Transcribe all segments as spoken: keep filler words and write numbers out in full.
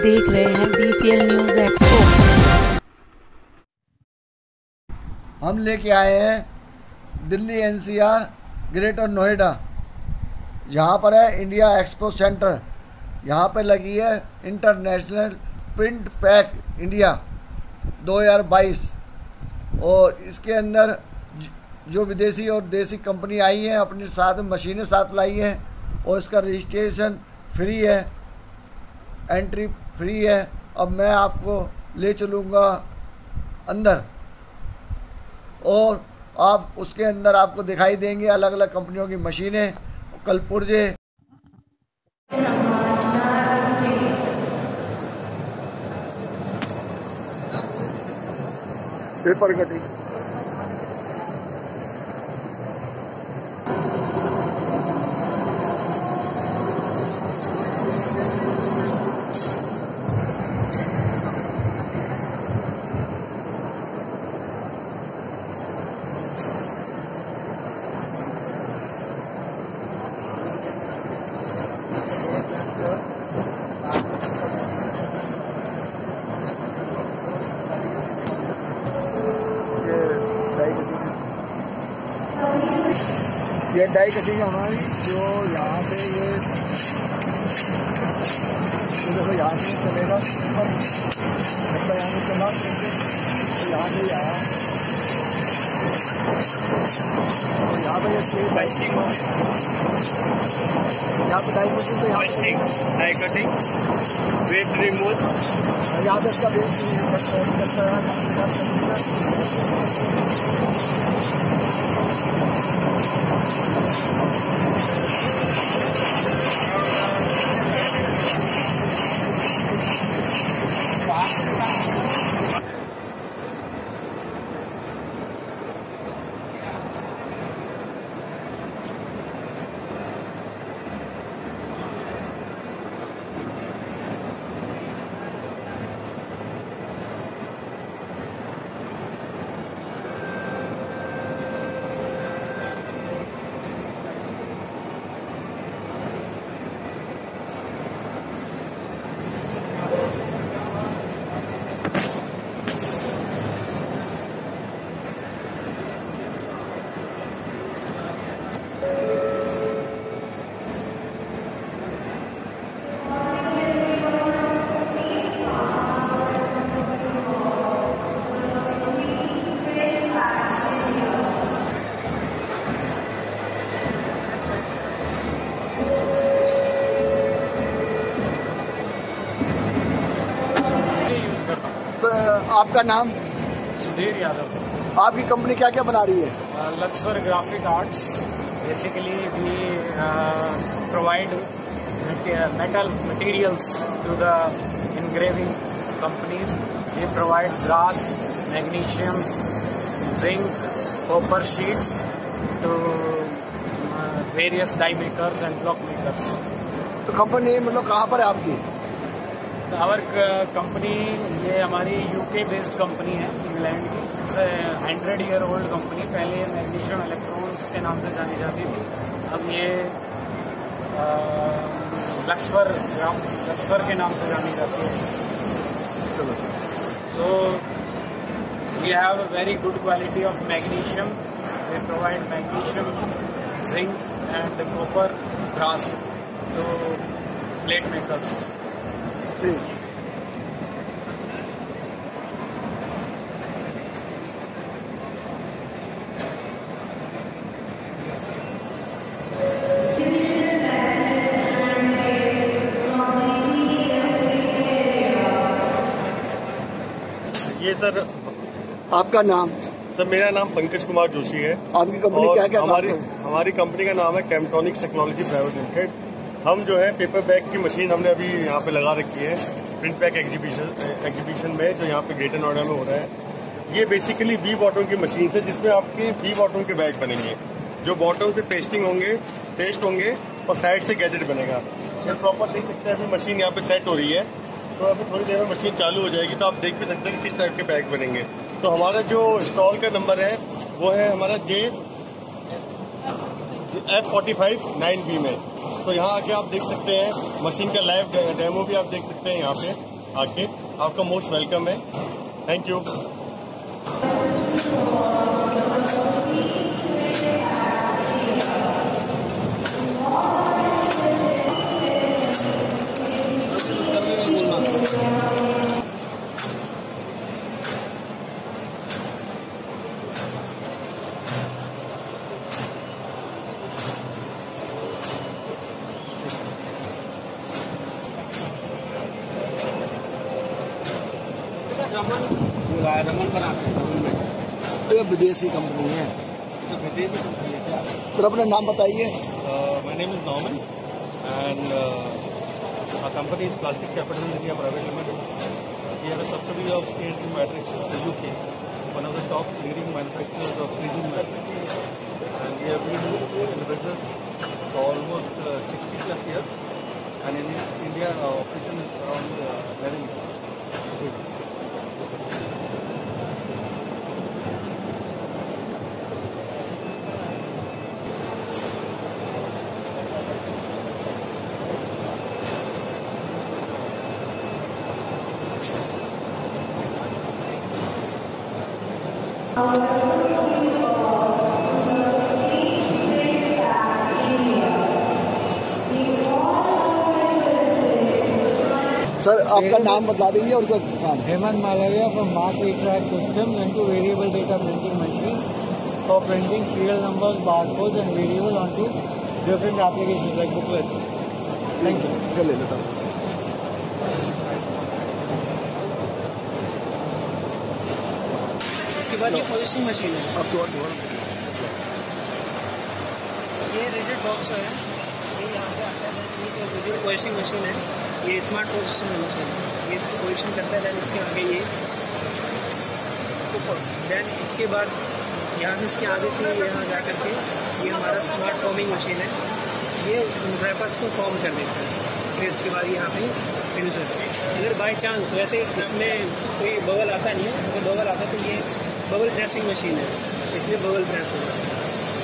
देख रहे हैं B C L news expo. हम लेके आए हैं Delhi N C R Greater Noida, जहाँ पर है इंडिया एक्सपो सेंटर। यहाँ पर लगी है इंटरनेशनल प्रिंट पैक इंडिया दो हज़ार बाईस, और इसके अंदर जो विदेशी और देसी कंपनी आई हैं अपने साथ मशीनें साथ लाई हैं, और इसका रजिस्ट्रेशन फ्री है, एंट्री फ्री है। अब मैं आपको ले चलूँगा अंदर और आप उसके अंदर आपको दिखाई देंगे अलग अलग कंपनियों की मशीनें, कल पुर्जे। पेपर कटिंग, ये डाई कटिंग है हमारी, जो यहाँ पे ये देखो यहाँ से चलेगा ऊपर, मतलब यहाँ से चला तो यहाँ से ही आया, यहाँ पे ये स्लीव डाइटिंग हो, यहाँ पे डाई मशीन, तो यहाँ पे डाई कटिंग वेट रिमूव, यहाँ पे इसका आपका नाम? सुधीर यादव। आपकी कंपनी क्या क्या बना रही है? लक्सवर graphic arts. Basically we provide metal materials to the engraving companies. We provide brass, magnesium, zinc, copper sheets to uh, various die makers and block makers. तो कंपनी मतलब कहाँ पर है आपकी? आवर कंपनी ये हमारी यूके बेस्ड कंपनी है, England की। It's hundred year old company. पहले मैग्नीशियम इलेक्ट्रॉनिक्स के नाम से जानी जाती थी, अब ये लक्सवर लक्सवर के नाम से जानी जाती है। So we have a very good quality of magnesium. We provide magnesium, zinc and copper brass to plate makers. ये सर आपका नाम? सर मेरा नाम पंकज कुमार जोशी है। आपकी कंपनी क्या क्या? हमारी हमारी कंपनी का नाम है कैम्टोनिक्स टेक्नोलॉजी प्राइवेट लिमिटेड। हम जो है पेपर बैग की मशीन हमने अभी यहाँ पे लगा रखी है प्रिंट पैक एग्जीबिशन एग्जीबिशन में, जो यहाँ पे ग्रेटर नोएडा में हो रहा है। ये बेसिकली बी बॉटम की मशीन है, जिसमें आपके बी बॉटम के बैग बनेंगे, जो बॉटम से पेस्टिंग होंगे, पेस्ट होंगे, और साइड से गैजेट बनेगा। ये प्रॉपर देख सकते हैं अभी मशीन यहाँ पे सेट हो रही है, तो अभी थोड़ी देर में मशीन चालू हो जाएगी, तो आप देख भी सकते हैं कि किस टाइप के बैग बनेंगे। तो हमारा जो स्टॉल का नंबर है वो है हमारा J F forty five nine B में। तो यहाँ आके आप देख सकते हैं मशीन का लाइव डेमो भी आप देख सकते हैं यहाँ पे। आके आपका मोस्ट वेलकम है। Thank you. ये विदेशी कंपनी है। सर अपना नाम बताइए। My name is Norman and our company is Plastic Capital India Private Limited. We are a subsidiary of C and T Matrix, the U K, one of the top leading manufacturers of freezing matrix. And we have been in the business for almost uh, sixty plus years. And in India, our operation is around uh, eleven years. Sir आपका नाम बता दीजिए और क्या। Hemant Malviya from mass track system into variable data printing machine for printing serial numbers, barcodes and variable onto different applications like booklets. Thank you. चलिए लेता हूँ। इसके बाद ये पॉलिशिंग मशीन है। अब तो ये रिजिड बॉक्स है, ये यहाँ पे आता है। ये जो रिजिड पॉलिशिंग मशीन है, ये स्मार्ट पोजिशन मशीन है। ये इसको पोजिशन करता है। दैन इसके आगे ये ऊपर, दैन इसके बाद यहाँ से इसके आगे से यहाँ जा करके ये हमारा स्मार्ट फॉर्मिंग मशीन है। ये रैपर्स को फॉर्म कर देता है। फिर इसके बाद यहाँ पे फिनिश होता है। अगर बाई चांस वैसे इसमें कोई बबल आता नहीं है, अगर बबल आता है तो ये बबल प्रेसिंग मशीन है, इसमें बबल प्रेस होता है।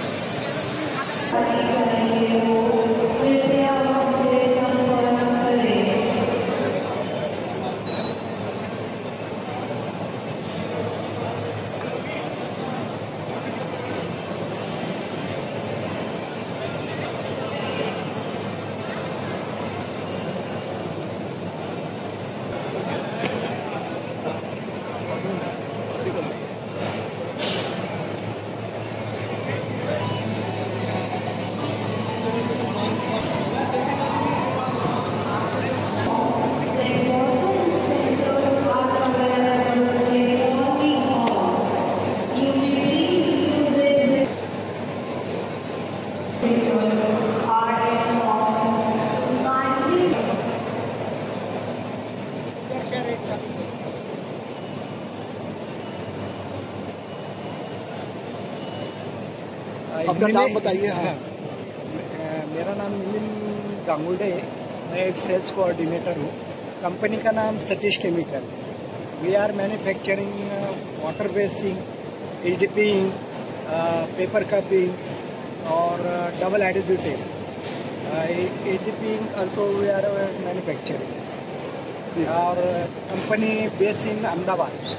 अपना नाम बताइए। हाँ, मेरा नाम मिलिंद गांगुडे है। मैं एक सेल्स कोऑर्डिनेटर हूँ। कंपनी का नाम Satish chemical. We are manufacturing water basing, H D P, paper cupping और double additive tape. H D P also we are manufacturing. और company based in Ahmedabad.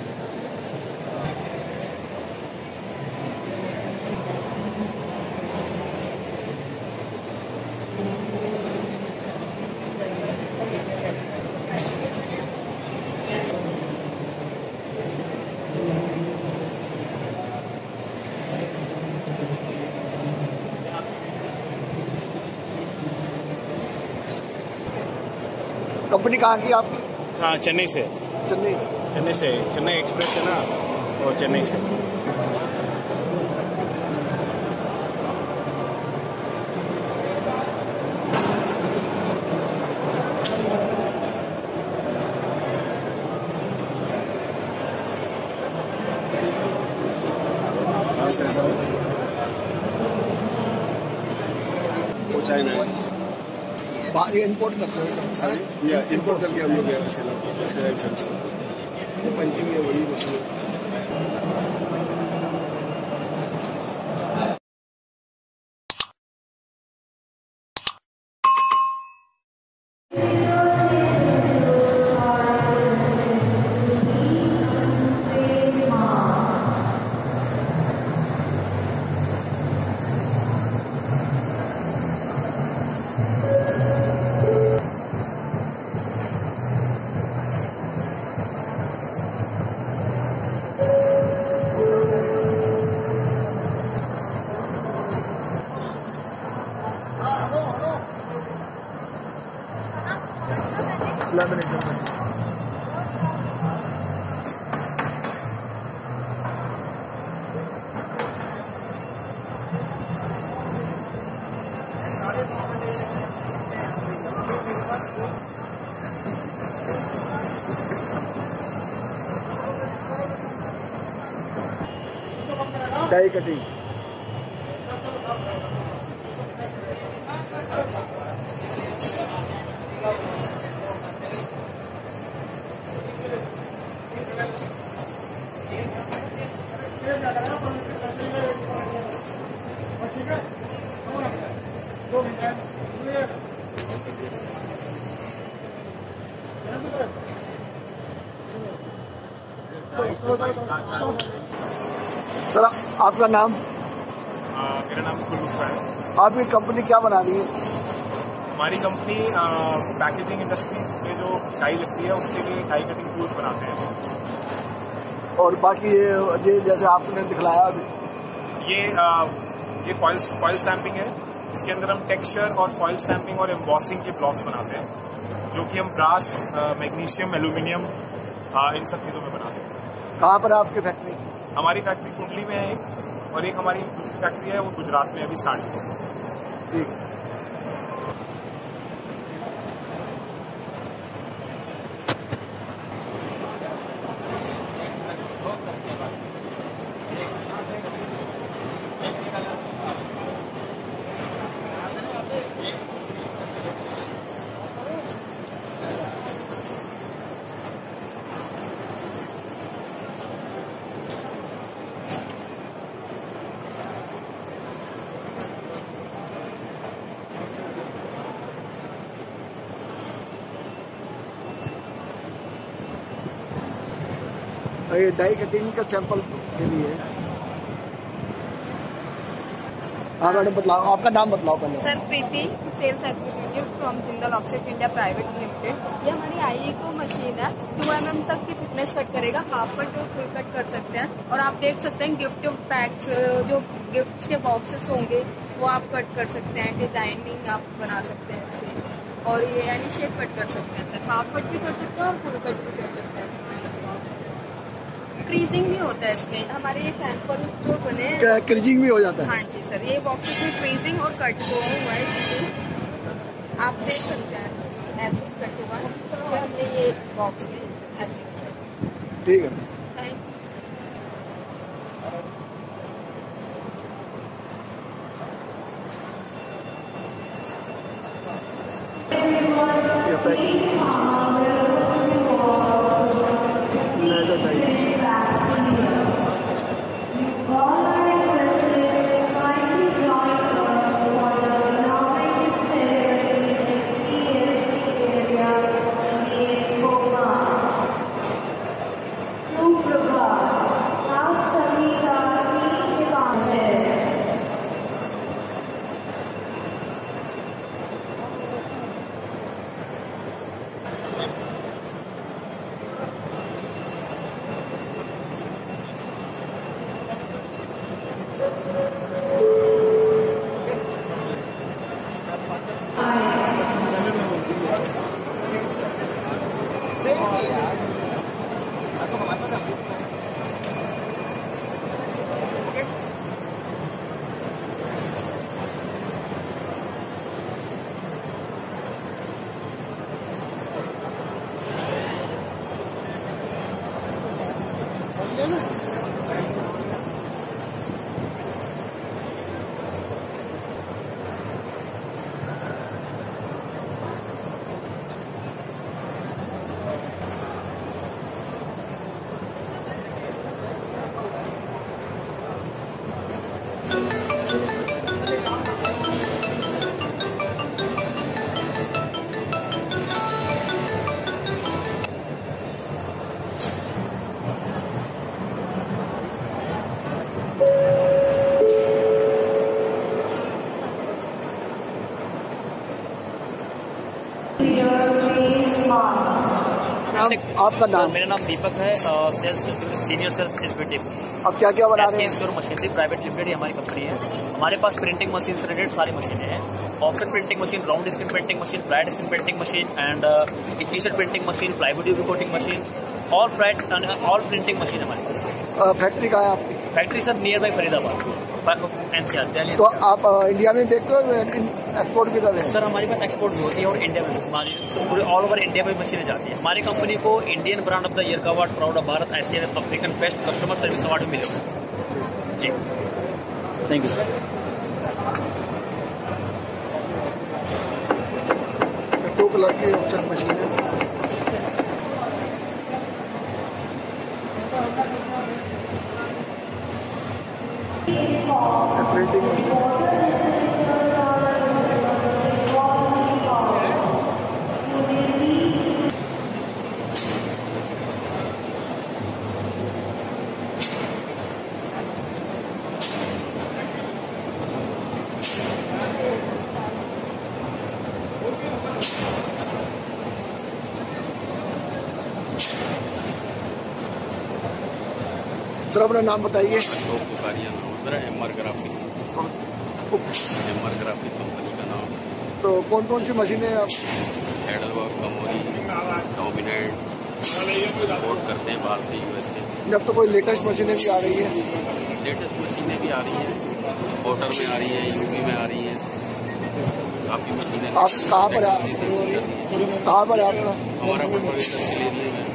Company कहाँ की आप? हाँ, चेन्नई से। चेन्नई चेन्नई से चेन्नई एक्सप्रेस है ना, वो चेन्नई से। वो चाइना है, बाहर इंपोर्ट करते हैं। या इंपोर्ट करके हम लोग यहाँ पे सेल करते हैं। वो पंचिंग है, वही मशीन। साढ़े नौ बजे से मेरे पास डाई कटिंग। सर आपका नाम? आ, मेरा नाम कुलूफा है। आपकी कंपनी क्या बना रही है? हमारी कंपनी पैकेजिंग इंडस्ट्री में जो डाई लगती है उसके लिए डाई कटिंग टूल्स बनाते हैं। और बाकी ये ये जैसे आपने दिखलाया अभी, ये आ, ये फॉइल फॉइल स्टैंपिंग है। इसके अंदर हम टेक्सचर और फॉइल स्टैंपिंग और एम्बॉसिंग के ब्लॉक्स बनाते हैं, जो कि हम ब्रास, मैग्नीशियम, एल्यूमिनियम, इन सब चीज़ों में बनाते हैं। कहाँ पर है आपकी फैक्ट्री? हमारी फैक्ट्री कुंडली में है एक, और एक हमारी दूसरी फैक्ट्री है वो गुजरात में अभी स्टार्ट हुई है। ठीक। ये डाई कटिंग का सैंपल के लिए। हाँ मैडम बतलाओ, आपका नाम बतलाओ पहले। Sir Preeti, sales executive from Jindal offset India private limited. ये हमारी आई इको मशीन है, टू एम एम तक की थिकनेस कट करेगा, हाफ कट और फुल कट कर सकते हैं। और आप देख सकते हैं गिफ्ट पैक्स, जो गिफ्ट्स के बॉक्सेस होंगे वो आप कट कर सकते हैं, डिजाइनिंग आप बना सकते हैं इससे। और ये यानी शेप कट कर सकते हैं सर, हाफ कट भी कर सकते हैं और फुल कट भी कर सकते हैं। क्रीजिंग भी होता है इसमें। हमारे ये सैंपल जो बने हैं, क्रीजिंग भी हो जाता है? हाँ जी सर, ये बॉक्सेस में क्रीजिंग और कट हुआ हुआ है इसमें। आप देख सकते हैं कि ऐसे कट हुआ है, फिर हमने ये बॉक्स में ऐसे किया। ठीक है, थैंक यू। आपका नाम? मेरा नाम दीपक है, सेल्स सीनियर सेल्स एग्जीक्यूटिव। अब क्या क्या बना रहे हैं? एसके मशीनरी प्राइवेट लिमिटेड ही हमारी कंपनी है। हमारे पास प्रिंटिंग मशीन से रिलेटेड सारी मशीनें हैं। Offset printing machine, round screen printing machine, flat screen printing machine and T shirt printing machine, plywood coating machine, all flat all printing machine हमारे पास। फैक्ट्री कहाँ है आपकी? Factory sir near by Faridabad NCR Delhi. तो आप अ, इंडिया में देखते हो एक्सपोर्ट भी कर रहे हैं? सर हमारे पास एक्सपोर्ट भी होती है और इंडिया में भी हमारी so, पूरे ऑल ओवर इंडिया में मशीनें जाती है। हमारी कंपनी को Indian brand of the year का award, proud of Bharat, Asian African best customer service award मिले हुए। जी thank you sir. Two colour की ऑप्शन मशीन है। प्रिंटिंग सर अपना नाम बताइए। अशोक बुखारिया नाम है मेरा, M R graphic M R graphic company का नाम। तो कौन कौन सी मशीनें आप? हेडलवर्क, कमोरी, डोमिनेट सपोर्ट करते हैं बाहर से, यूएसए। अब तो कोई लेटेस्ट मशीनें भी आ रही है। लेटेस्ट मशीनें भी आ रही हैं, कोटर में आ रही है, यूपी में आ रही है, काफ़ी मशीनें। आप कहाँ पर आप कहाँ पर आप हमारा इंडस्ट्रियल एरिया में।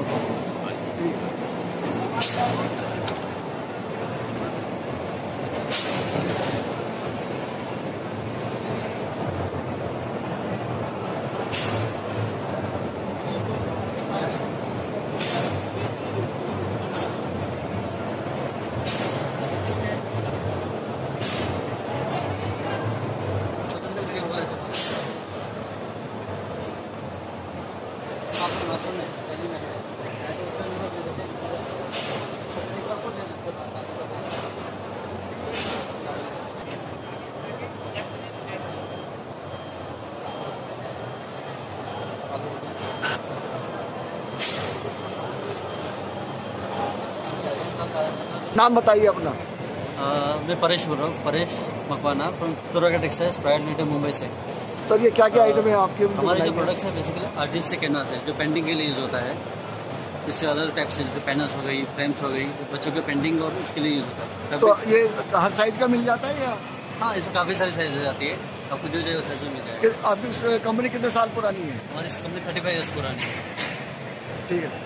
नाम बताइए अपना। Uh, मैं परेश बोल रहा हूँ, Paresh Makwana from Durga textiles private limited Mumbai से। सर ये क्या क्या आइटम है आपके? हमारे जो प्रोडक्ट्स है बेसिकली आर्टिस्टिक कैनवास है जो पेंटिंग के लिए यूज़ होता है। इससे अलग टाइप से जैसे पैनल्स हो गई, फ्रेम्स हो गई, बच्चों के पेंटिंग और इसके लिए यूज़ होता है। तो ये हर साइज का मिल जाता है या? हाँ, इसमें काफ़ी सारी साइजेज आती है, आपको जो चाहिए वो साइज में मिल जाएगा। आपकी कंपनी कितने साल पुरानी है? हमारी कंपनी थर्टी फाइव ईयर्स पुरानी है। ठीक है।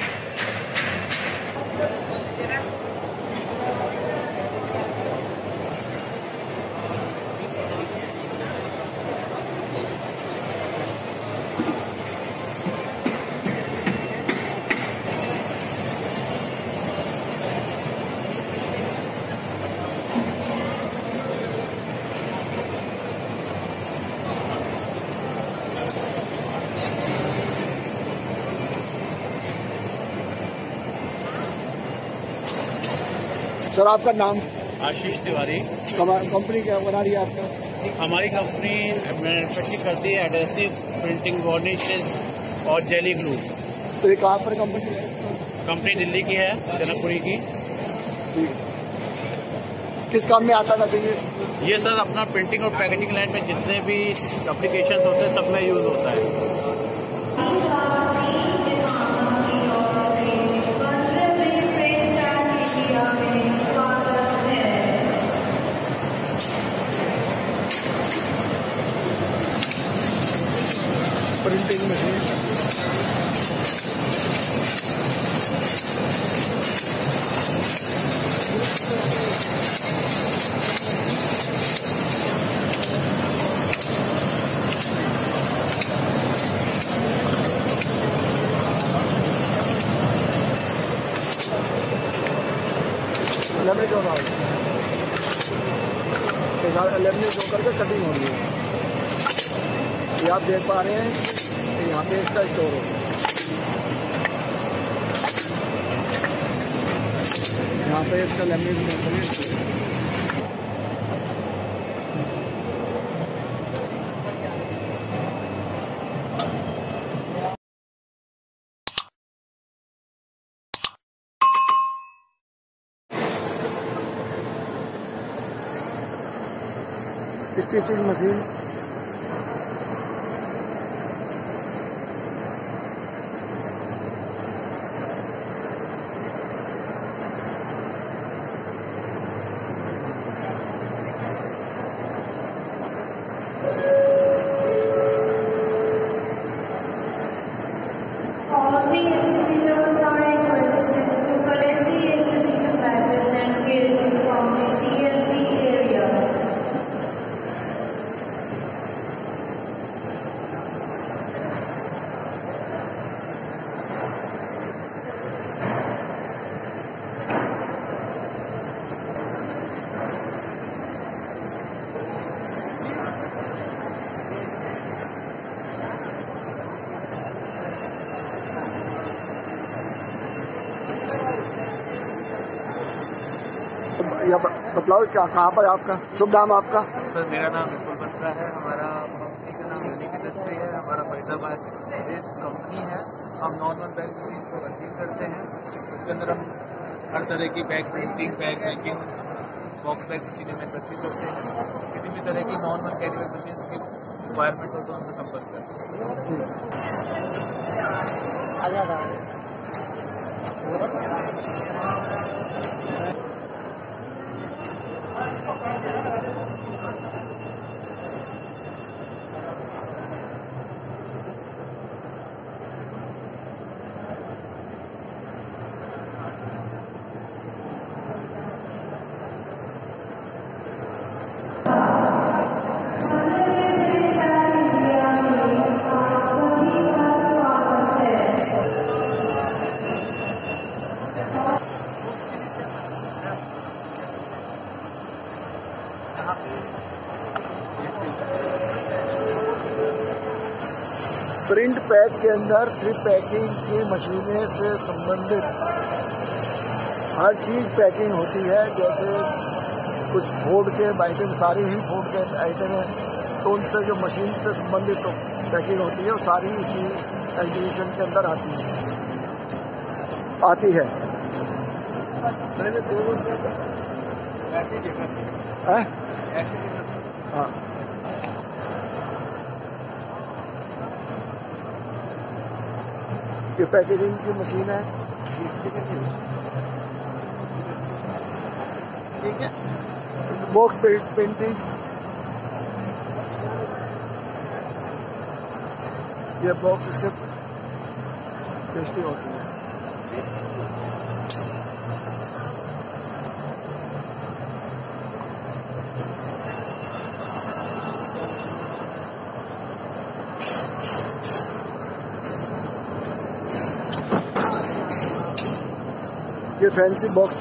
सर आपका नाम? आशीष तिवारी। कंपनी क्या बना रही है आपका? हमारी कंपनी मैन्युफैक्चरिंग करती है एडेसिव, प्रिंटिंग, वार्निशेस और जेली ग्लू। तो ये कहाँ पर कंपनी है? कंपनी दिल्ली की है, जनकपुरी की। ठीक। किस काम में आता है ये? ये सर अपना प्रिंटिंग और पैकेजिंग लाइन में जितने भी एप्लीकेशन होते हैं सब में यूज़ होता है। प्रिंटिंग मशीन लेमिनेट हो रहा है, लेमिनेट होकर के कटिंग हो रही है। ये आप देख पा रहे हैं यहाँ पे इसका स्टोर हो, यहाँ पे इसका लेमिनेट होता है। स्टिचिंग मशीन, या बतलाओ क्या कहाँ पर आपका शुभ नाम आपका? सर मेरा नाम विपुल बत्रा है, हमारा कंपनी का नाम यूनिक इंडस्ट्री है, हमारा फरीदाबाद बेस्ड कंपनी है। हम नॉर्मल बैग मशीन को वर्किंग करते हैं, उसके अंदर हम हर तरह की bag printing, bag making, box bag मशीनें मैन्युफैक्चरिंग करते हैं। किसी भी तरह की नॉर्मल कैरी बैग मशीन की रिक्वायरमेंट हो तो हमसे संपर्क करते हैं। प्रिंट पैक के अंदर सिर्फ पैकिंग की मशीनें से संबंधित हर चीज़ पैकिंग होती है। जैसे कुछ फूड के आइटम, सारी ही फूड के आइटम हैं, तो उनसे जो मशीन से संबंधित तो पैकिंग होती है वो सारी इसी एग्जीबिशन के अंदर आती है आती है हाँ। ये पैकेजिंग की मशीन है, ठीक है। बॉक्स पेंटिंग, ये बॉक्स से पेस्टिंग होती है। ये फैंसी बॉक्स,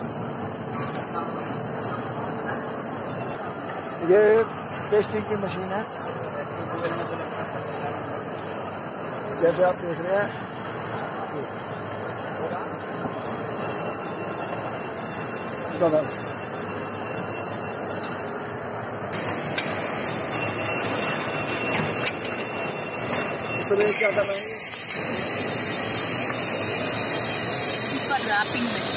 ये पेस्टिंग की मशीन है, जैसे आप देख रहे हैं। दादा इस समय क्या कर रहे हैं? रैपिंग मशीन,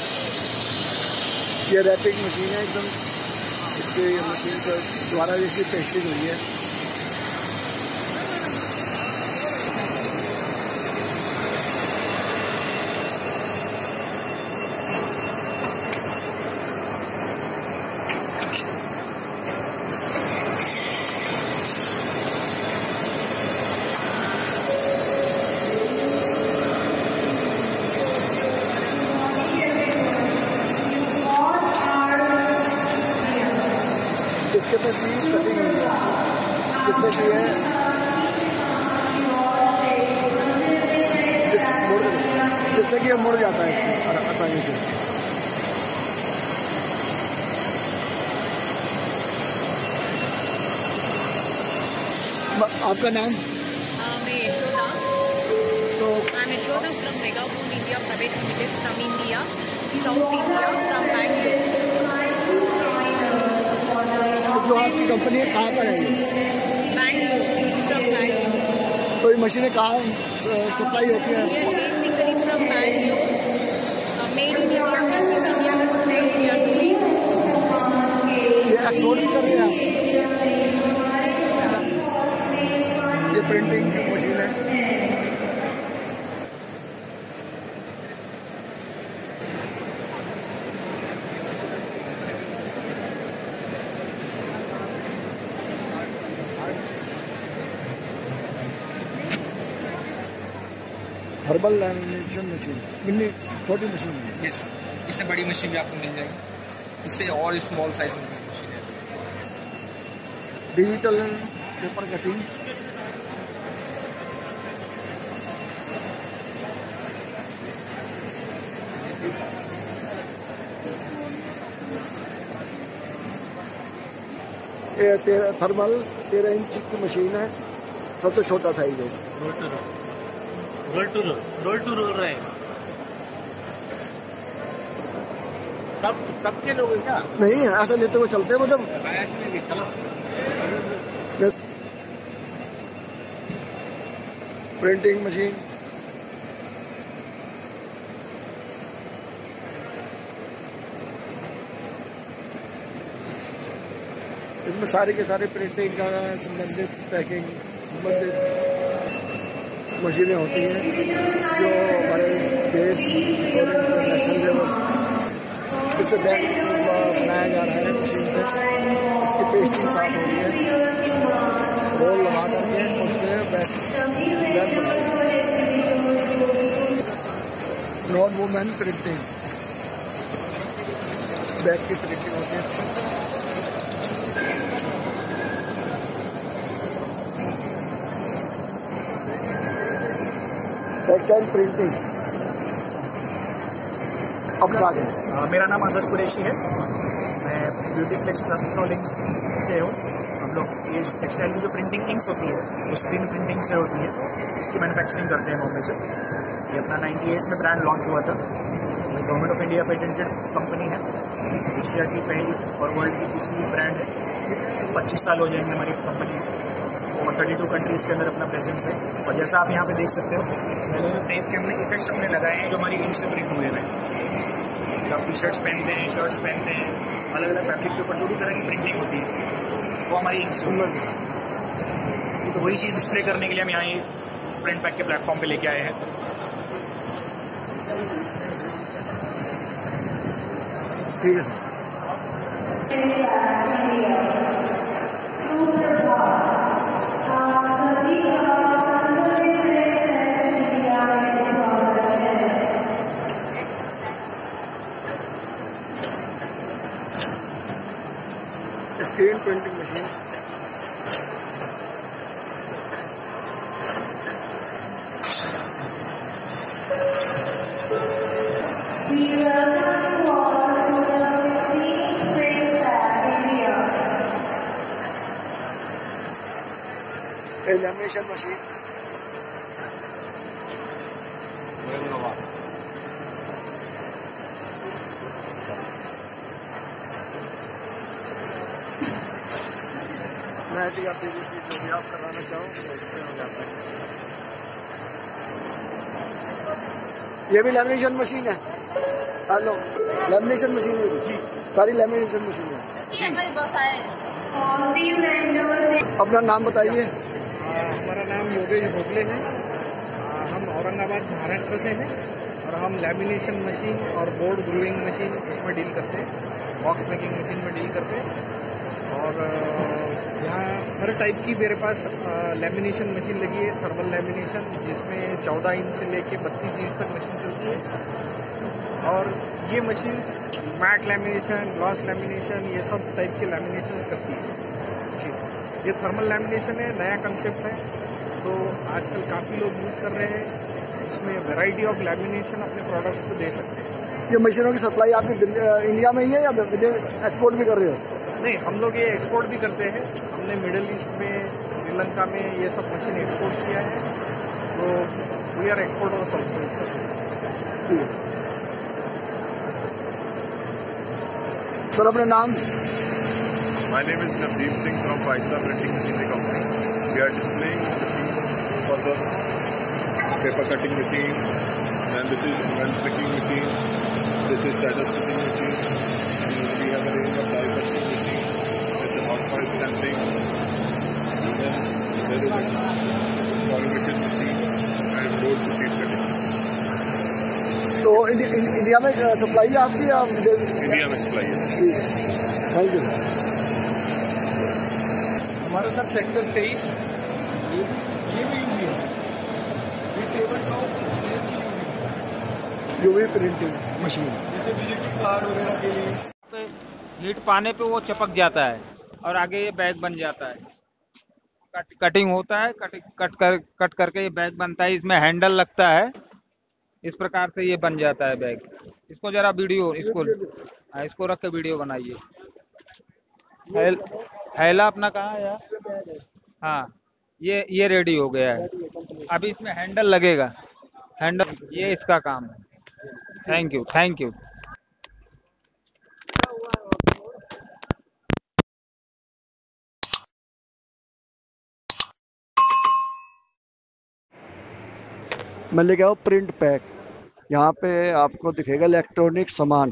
ये रैपिंग मशीन है एकदम, इसके मशीन के द्वारा इसकी पेस्टिंग हुई है। इसके पास भी कटिंग हुई है, जिससे कि है जिससे कि मुड़ जाता है इससे आसानी से। आपका नाम? मैं यशोदा, तो I am Yashoda from megaphone India private limited from India, south India, from Bangalore. जो आपकी कंपनी है कहाँ पर है? बैंगलोर। तो ये मशीनें कहाँ सप्लाई होती है? Basically from Bangalore, made in India, made in India, ये एक्सपोर्ट भी कर रहे हैं आप? ये प्रिंटिंग की मशीन है। हर्बल लैमिनेशन मशीन, मिनी छोटी मशीन है। यस, इससे बड़ी मशीन भी आपको मिल जाएगी, इससे और स्मॉल साइज में मशीन है। डिजिटल पेपर कटिंग, ये तेरह थर्मल तेरह इंच की मशीन है, सबसे छोटा साइज है। Roll to roll roll to roll रहे हैं। सब सबके लोग हैं क्या? नहीं ऐसे लेते हुए चलते हैं मतलब। प्रिंटिंग मशीन, इसमें सारे के सारे प्रिंटिंग का संबंधित पैकिंग संबंधित मशीनें होती हैं जो हमारे देश और इंटरनेशनल लेवल इससे बैग बनाया जा रहा है मशीन से। इसकी पेस्टिंग साफ हो रही है, रोल लगा करके उसमें बैग बैग बनाई। नॉन वुमेन प्रिंटिंग, बैग की प्रिंटिंग होती है। Textile printing. अब क्या करें? मेरा नाम अजहर कुरैशी है, मैं ब्यूटी फ्लेक्स प्लास्टिक सोलिंग्स से हूँ। हम लोग ये टेक्सटाइल की जो प्रिंटिंग इंक्स होती है वो स्क्रीन प्रिंटिंग से होती है, उसकी मैन्युफैक्चरिंग करते हैं बॉम्बे से। ये अपना अट्ठानवे में ब्रांड लॉन्च हुआ था। ये government of India patented company है, एशिया की पहली और वर्ल्ड की दूसरी ब्रांड है। पच्चीस साल हो जाएंगे हमारी कंपनी और बत्तीस कंट्रीज़ के अंदर अपना प्रेजेंस है। और जैसा आप यहाँ पे देख सकते हो, मैंने जो टाइप के हमने इफेक्ट्स हमने लगाए हैं जो हमारी इंक से प्रिंट हुए हैं। आप टी शर्ट्स पहनते हैं, शर्ट्स पहनते हैं, अलग अलग फैब्रिक के ऊपर जो भी तरह की प्रिंटिंग होती है वो हमारी इंक से होती है। तो वही चीज़ डिस्प्ले करने के लिए हम यहाँ ये प्रिंट पैक के प्लेटफॉर्म पे लेके आए हैं। ठीक है। Screen printing machine, lamination machine, matte या पीवीसी जो भी आप कराना चाहो उसमें हो जाता है। ये भी लैमिनेशन मशीन है। हेलो, लैमिनेशन मशीन है जी, सारी लैमिनेशन मशीन है जी। हमारे बॉस आए हैं। अपना नाम बताइए। हमारा नाम योगेश भोगले है। हम औरंगाबाद महाराष्ट्र से हैं और हम लैमिनेशन मशीन और बोर्ड ग्रूइंग मशीन इसमें डील करते हैं, बॉक्स मेकिंग मशीन में डील करते हैं। और यहाँ हर टाइप की मेरे पास लैमिनेशन मशीन लगी है, थर्मल लैमिनेशन, जिसमें चौदह इंच से लेके बत्तीस इंच तक मशीन चलती है। और ये machine matte lamination, gloss lamination, ये सब टाइप के लैमिनेशन करती है। ये थर्मल लैमिनेशन है, नया कंसेप्ट है, तो आजकल काफ़ी लोग यूज़ कर रहे हैं। इसमें वैरायटी ऑफ लैमिनेशन अपने प्रोडक्ट्स को दे सकते हैं। ये मशीनों की सप्लाई आपकी इंडिया में ही है या विदेश एक्सपोर्ट भी कर रहे हो? नहीं, हम लोग ये एक्सपोर्ट भी करते हैं। हमने मिडिल ईस्ट में, श्रीलंका में ये सब मशीन एक्सपोर्ट किया है, तो we are exporters also. Sir अपना नाम? My name is Navdeep Singh from Five Star Printing Machinery Company. We are displaying machines for the paper cutting machine, and this is gun picking machine, this is shadow stitching machine, and we have a range of die cutting machine with the hot file stamping, and then there is a polymation machine and roll to sheet cutting. तो India में supply है आपकी या India में supply है? Thank you. हमारे साथ sector तेईस ये ये भी यूवी है, ये table top UV printing machine, जैसे विजिटिंग कार्ड वगैरह के लिए हीट पाने पे वो चपक जाता है और आगे ये बैग बन जाता है। कट कटिंग होता है, कट कट कर कट करके ये बैग बनता है। इसमें हैंडल लगता है, इस प्रकार से ये बन जाता है बैग। इसको जरा वीडियो इसको हाँ, इसको रख के वीडियो बनाइए। थैल, थैला अपना कहाँ है यार? हाँ, ये ये रेडी हो गया है। अभी इसमें हैंडल लगेगा, हैंडल, ये इसका काम है। Thank you, thank you. मैं लेके आया हूँ प्रिंट पैक। यहाँ पे आपको दिखेगा इलेक्ट्रॉनिक सामान।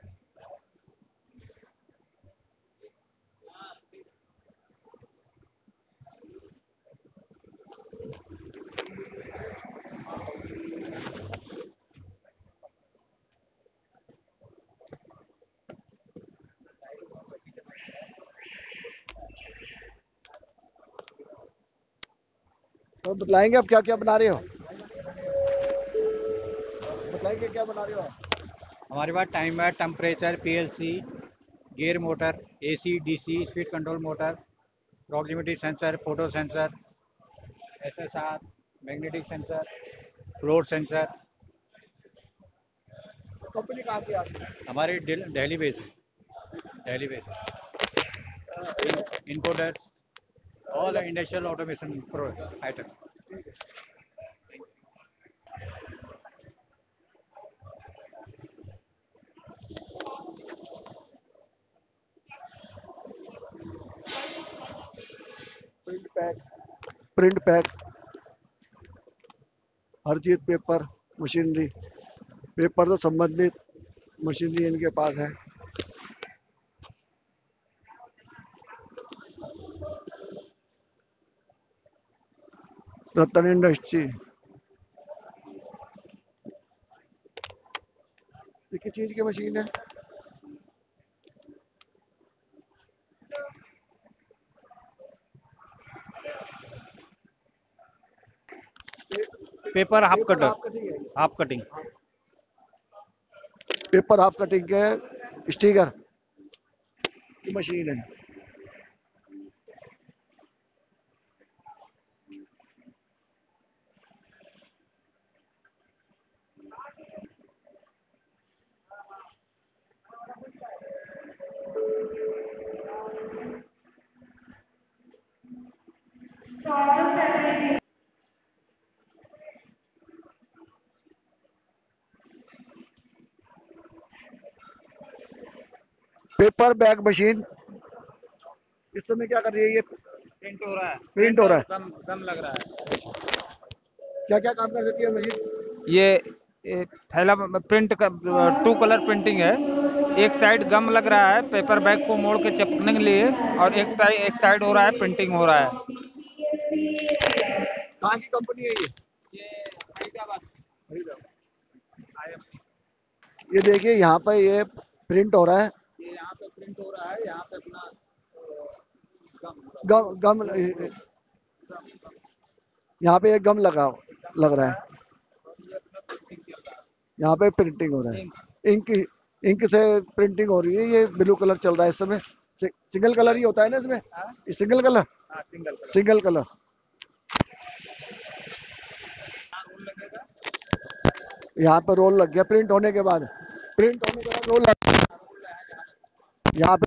तो बताएंगे आप क्या क्या बना रहे हो, बताएंगे क्या बना रहे हो आप? हमारे पास टाइम है, temperature, PLC, gear motor, AC, DC, speed control motor, proximity sensor, photo sensor, SSR, magnetic sensor, floor sensor. Company कहाँ की आपकी? हमारी दिल्ली बेस है, Delhi base encoders, all industrial automation item. Print pack, print pack, हर चीज, paper, machinery, paper से संबंधित machinery इनके पास है। रतन इंडस्ट्री, ये किस चीज की मशीन है? Paper half cutter, half cutting, paper half cutting के स्टिकर की मशीन है। पेपर बैग मशीन इस समय क्या कर रही है? ये प्रिंट हो रहा है, प्रिंट हो रहा है, दम दम लग रहा है। क्या क्या काम कर सकती है मशीन? ये ये थैला प्रिंट का टू कलर प्रिंटिंग है। एक साइड गम लग रहा है पेपर बैग को मोड़ के चिपकने के लिए, और एक साइड एक साइड हो रहा है प्रिंटिंग हो रहा है। कहाँ की कंपनी है ये? ये फरीदाबाद। ये देखिए यहाँ पे ये प्रिंट हो रहा है, ये यहाँ पे प्रिंट हो रहा है, यहाँ पे अपना गम गम यहाँ पे एक गम लगा लग रहा है, यहाँ पे प्रिंटिंग हो रहा है। इंक इंक से प्रिंटिंग हो रही है। ये ब्लू कलर चल रहा है इस समय, सिंगल कलर ही होता है ना इसमें? ये सिंगल कलर, सिंगल कलर। यहाँ पे रोल लग गया प्रिंट होने के बाद, प्रिंट होने के बाद रोल लग गया। यहाँ पे